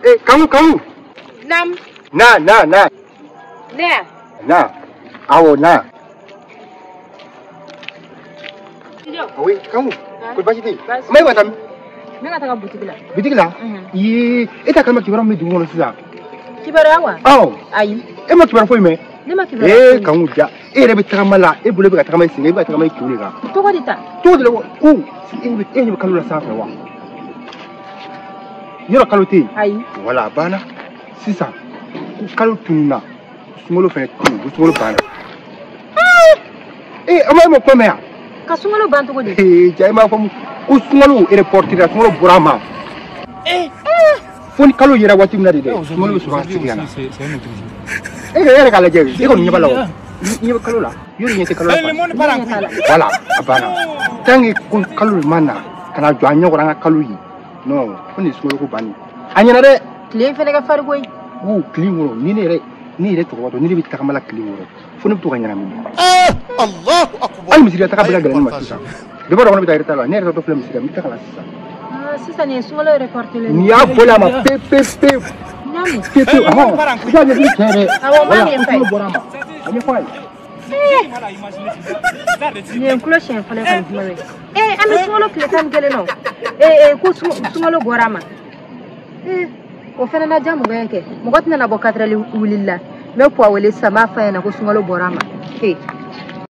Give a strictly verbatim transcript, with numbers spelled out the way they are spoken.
Eh, kamu kamu. Nam. Na na na. Ne. Na. Awo na. Oui, kamu. Kau baca ni. Mai watam. Menga taga boutique la. Boutique la? Ye, eta kama kibara me dungo sisa. Kibara wa? Oh. Ayi. E ma kibara foi me. Ne ma kibara. Eh, kamu ja. E rebe tagama la, e bule be ka tagama singa, e be tagama kiuli ga. To ko dita. To de ko, e be e be kalu la sa fa wa. Yoro kalu ti. Ayi. Wala bana. Sisa. Ku kalu tunna. Sungolo fe tu, sungolo bana. Eh, amai mo pome ya. Ka sungolo ban to ko di. Eh, jai ma famu. Ku sungolo e reporter sungolo burama. Eh. Foni kalu yera wati mina de de. Sungolo so ba sigana. Eh, yera kala je. E ko nyaba lawo. Nyaba kalu la. Yori nyete kalu la. Wala, abana. Tangi ku kalu mana. Kana jo anyo ko ranga kalu yi. No, foni sungolo ko bani. Anyana de. Clean fele ka fargo yi. Wo clean woro ni ne re. Ni re to ko ni re bi takamala clean woro. Foni to ganyana mi. Allahu akbar. Ay misiri ta kabila galan matusa. Be baro bi tayri tala ne re to film misiri mi takala sisa. Ah, sisa ne sungolo reporter le. Ni ya bola ma pe pe pe. Nyami. Pe pe. Ah. Ya ne bi tere. Awo ma ni fay. Ani fay. Ni nkulo shen fele kan fele. Eh, ami sungolo kle tan gele no. Eh eh ku sungolo borama. Eh, o fele na jamu ga yake. Mo gotna na bo katre li wulilla. Me po wele sama fa na ku sungolo borama. Eh.